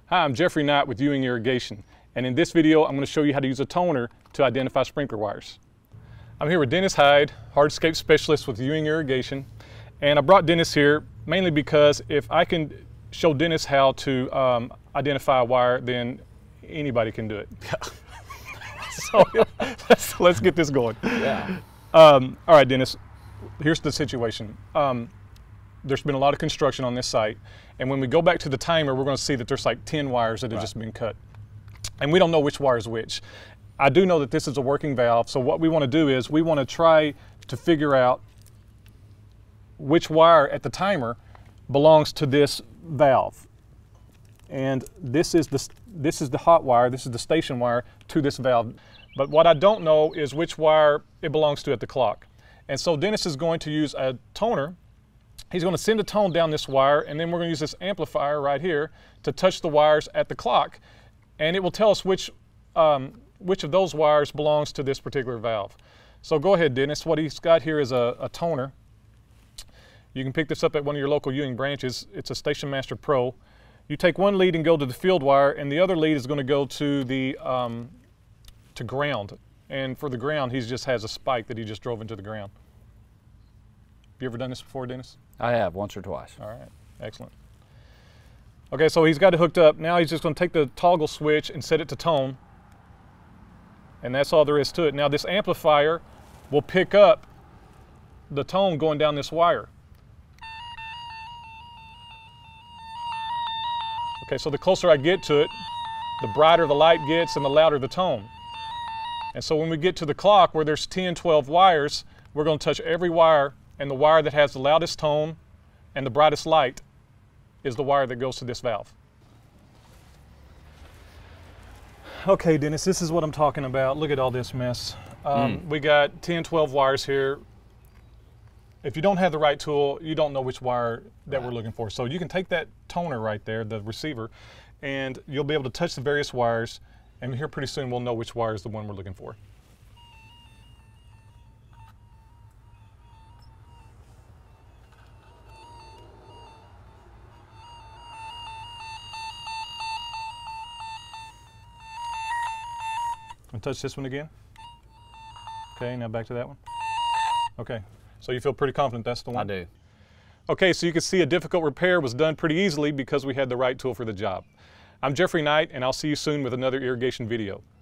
Hi, I'm Jeffrey Knight with Ewing Irrigation, and in this video I'm going to show you how to use a toner to identify sprinkler wires. I'm here with Dennis Hyde, hardscape specialist with Ewing Irrigation, and I brought Dennis here mainly because if I can show Dennis how to identify a wire, then anybody can do it. So let's get this going. Yeah. All right, Dennis, here's the situation. There's been a lot of construction on this site, and when we go back to the timer, we're going to see that there's like 10 wires that have just been cut, and we don't know which wire is which. I do know that this is a working valve, so what we want to do is we want to try to figure out which wire at the timer belongs to this valve. And this is the hot wire, this is the station wire to this valve. But what I don't know is which wire it belongs to at the clock. And so Dennis is going to use a toner. He's going to send a tone down this wire, and then we're going to use this amplifier right here to touch the wires at the clock, and it will tell us which of those wires belongs to this particular valve. So go ahead, Dennis. What he's got here is a toner. You can pick this up at one of your local Ewing branches. It's a Station Master Pro. You take one lead and go to the field wire, and the other lead is going to go to the to ground. And for the ground, he just has a spike that he just drove into the ground. Have you ever done this before, Dennis? I have, once or twice. All right, excellent. Okay, so he's got it hooked up. Now he's just going to take the toggle switch and set it to tone. And that's all there is to it. Now this amplifier will pick up the tone going down this wire. Okay, so the closer I get to it, the brighter the light gets and the louder the tone. And so when we get to the clock where there's 10, 12 wires, we're going to touch every wire, and the wire that has the loudest tone and the brightest light is the wire that goes to this valve. Okay, Dennis, this is what I'm talking about. Look at all this mess. We got 10, 12 wires here. If you don't have the right tool, you don't know which wire that we're looking for. So you can take that toner right there, the receiver, and you'll be able to touch the various wires, and here pretty soon we'll know which wire is the one we're looking for. And touch this one again. Okay, now back to that one. Okay, so you feel pretty confident that's the one? I do. Okay, so you can see a difficult repair was done pretty easily because we had the right tool for the job. I'm Jeffrey Knight, and I'll see you soon with another irrigation video.